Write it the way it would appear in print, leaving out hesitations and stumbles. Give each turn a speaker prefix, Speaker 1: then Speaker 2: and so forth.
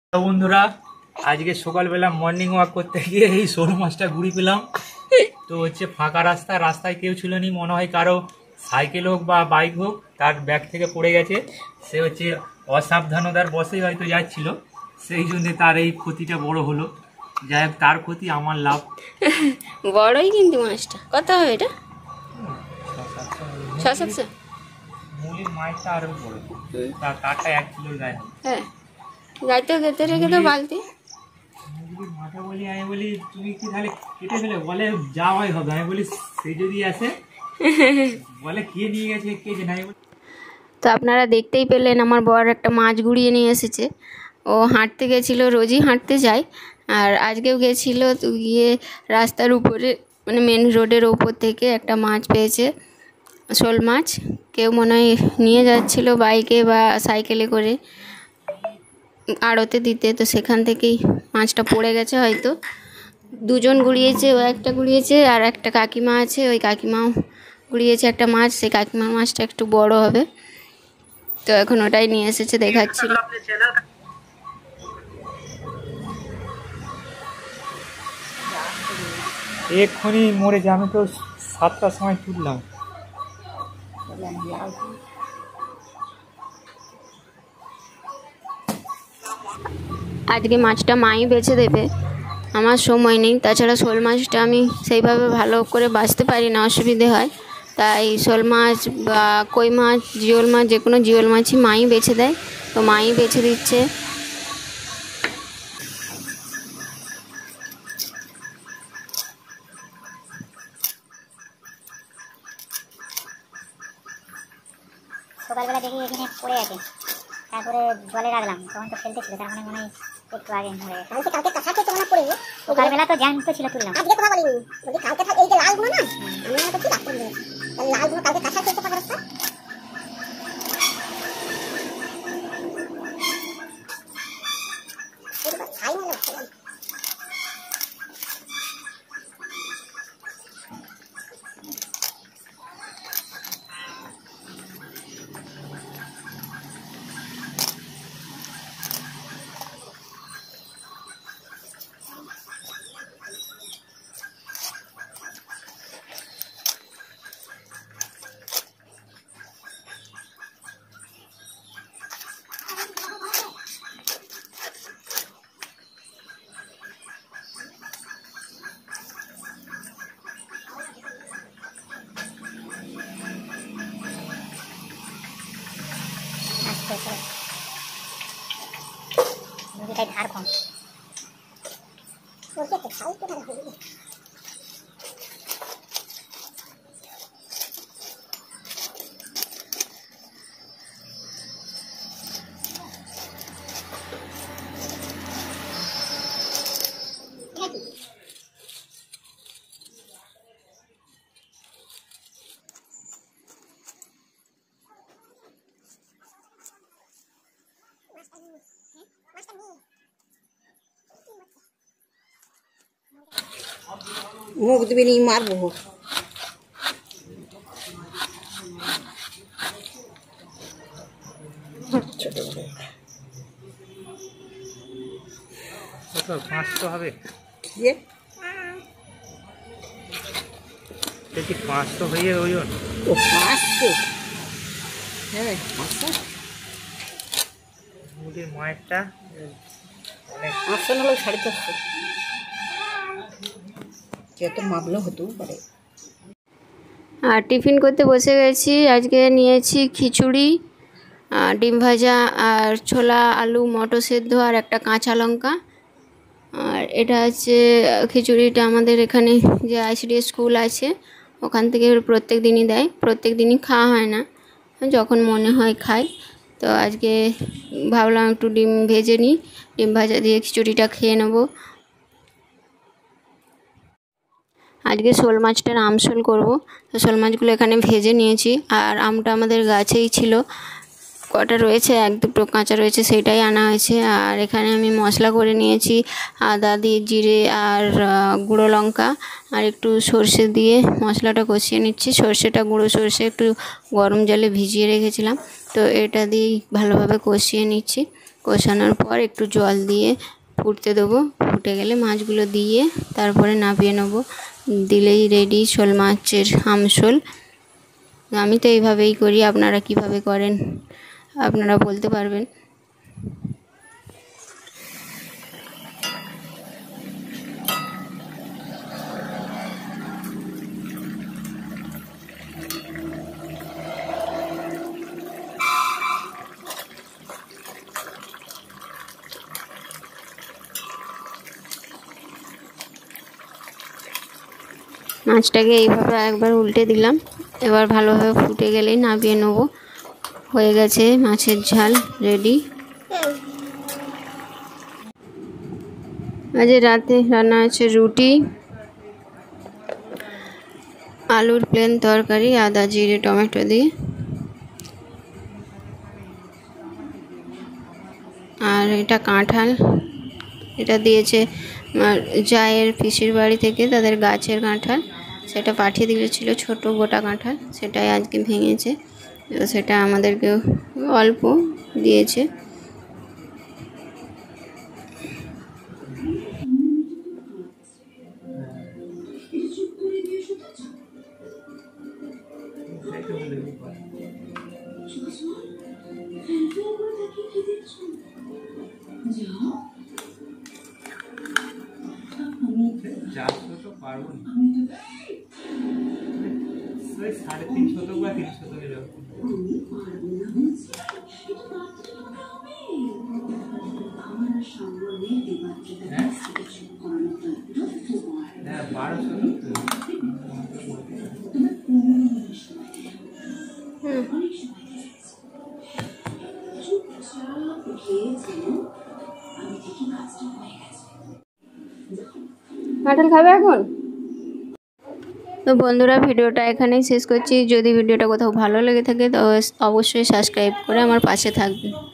Speaker 1: তো বন্ধুরা, আজকে সকালবেলা মর্নিং ওয়াক করতে গিয়ে এই শোল মাছটা ঘুরি পেলাম। তো হচ্ছে ফাঁকা রাস্তায় কেউ ছিল নি, মনে হয় কারো সাইকেল হোক বা বাইক হোক তার ব্যাগ থেকে পড়ে গেছে। সে হচ্ছে অসাবধানতার বশেই হয়তো যাচ্ছিল, সেই জন্য তার এই ক্ষতিটা বড় হলো। যাই হোক, তার ক্ষতি আমার লাভ।
Speaker 2: বড়ই কিন্তু মাছটা কত হবে এটা? 600-700।
Speaker 1: মুলির মাছটা আরো বড়, তার কাঠটা 1 কিলোর গায়ে হবে।
Speaker 2: হ্যাঁ, গাইতে গেতে রেখে তো বালতি।
Speaker 1: মাথা বলি, আমি বলি তুমি কি তাহলে কেটে ফেলে? বলে যাওয়াই হবে। আমি বলি সে যদি আসে, বলে কে নিয়ে গেছে কে জানে।
Speaker 2: তো আপনারা দেখতেই পেলেন আমার বর একটা মাছ গুড়িয়ে নিয়ে এসেছে। ও হাঁটতে গেছিলো, রোজই হাঁটতে যায়, আর আজকেও গেছিলো। তো গিয়ে রাস্তার উপরে মানে মেন রোডের ওপর থেকে একটা মাছ পেয়েছে, শোল মাছ। কেউ মনে হয় নিয়ে যাচ্ছিলো বাইকে বা সাইকেলে করে আড়তে দিতে, তো সেখান থেকেই মাছটা পড়ে গেছে হয়তো। দুজন গুড়িয়েছে, ও একটা গুড়িয়েছে আর একটা কাকিমা আছে, ওই কাকিমাও গুড়িয়েছে একটা মাছ। সেই কাকিমার মাছটা একটু বড় হবে, তো এখন ওটাই নিয়ে এসেছে দেখাচ্ছিল।
Speaker 1: এক্ষুনি মরে যে, আমি তো 7টার সময় তুললাম।
Speaker 2: আজকে মাছটা মাই বেছে দেবে, আমার সময় নেই। তাছাড়া শোল মাছটা আমি সেইভাবে ভালো করে বাছতে পারি না, অসুবিধে হয়। তাই শোল মাছ বা কই মাছ, জিওল মাছ, যে কোনো জিওল মাছই মাই বেছে দেয়, তো মাই বেছে দিচ্ছে।
Speaker 3: সকালবেলা দেখি এখানে পড়ে আছে, তারপরে জলে রাখলাম, তখন তো ফেলতেছিল, তার মানে মনে হয় একটু আগে মরে গেছে। কালকে কাঁচা খেতে মনে পড়ে, সকালবেলা তো জ্যান্ত ছিল, তুললাম। আজকে কথা বলিনি, বলি কালকে এই যে লালগুলো না, আমি মনে করছি রাত্রে লালগুলো কালকে কাঁচা খেতে পাকা রাস্তা। খাই না মুরগিটাই ধার কম, মুরগি একটা খাই তো ধার হবে।
Speaker 4: মুখ দিবি নি, মারবো। ছোট
Speaker 1: কত 500 হবে? দেখি 500 হয়ে ওজন।
Speaker 4: ও 500, হ্যাঁ 500।
Speaker 1: মুলির মাছটা অনেক
Speaker 4: 500 না হলে 450, যত মাপলে হতেও পারে।
Speaker 2: আর টিফিন করতে বসে গেছি। আজকে নিয়েছি খিচুড়ি, ডিম ভাজা আর ছোলা আলু মটর সেদ্ধ আর একটা কাঁচা লঙ্কা। আর এটা হচ্ছে খিচুড়িটা আমাদের এখানে যে ICDS স্কুল আছে ওখান থেকে প্রত্যেক দিনই দেয়, প্রত্যেক দিনই খাওয়া হয় না, যখন মনে হয় খাই। তো আজকে ভাবলাম একটু ডিম ভেজে নিই, ডিম ভাজা দিয়ে খিচুড়িটা খেয়ে নেবো। আজকে শোল মাছটার আমশোল করবো, তো শোল মাছগুলো এখানে ভেজে নিয়েছি। আর আমটা আমাদের গাছেই ছিল, কটা রয়েছে, 1-2 কাঁচা রয়েছে, সেটাই আনা হয়েছে। আর এখানে আমি মশলা করে নিয়েছি, আদা দিয়ে জিরে আর গুঁড়ো লঙ্কা আর একটু সর্ষে দিয়ে মশলাটা কষিয়ে নিচ্ছি। সর্ষেটা গুঁড়ো সর্ষে একটু গরম জলে ভিজিয়ে রেখেছিলাম, তো এটা দিয়েই ভালোভাবে কষিয়ে নিচ্ছি। কষানোর পর একটু জল দিয়ে ফুটতে দেবো। ফুটে গেলে মাছগুলো দিয়ে তারপরে নামিয়ে নেব। দিলেই রেডি শোল মাছের আমশোল। আমি তো এইভাবেই করি, আপনারা কিভাবে করেন আপনারা বলতে পারবেন। মাছটাকে এইভাবে একবার উল্টে দিলাম, এবার ভালোভাবে ফুটে গেলেই নামিয়ে নেব। হয়ে গেছে মাছের ঝাল রেডি। আজ রাতে রান্না আছে রুটি, আলুর প্লেন তরকারি, আদা জিরে টমেটো দিয়ে, আর এটা কাঁঠাল। এটা দিয়েছে জায়ের পিসির বাড়ি থেকে, তাদের গাছের কাঁঠাল। সেটা পাঠিয়ে দিয়েছিল ছোট গোটা কাঁঠাল, সেটাই আজকে ভেঙেছে, সেটা আমাদেরকে অল্প দিয়েছে।
Speaker 1: চারশো তো পারবো না, 350 তো বা 300 তো এরকম। হ্যাঁ 1200
Speaker 2: কাঁঠাল খাবে এখন? তো বন্ধুরা, ভিডিওটা এখানেই শেষ করছি। যদি ভিডিওটা কোথাও ভালো লেগে থাকে তো অবশ্যই সাবস্ক্রাইব করে আমার পাশে থাকবেন।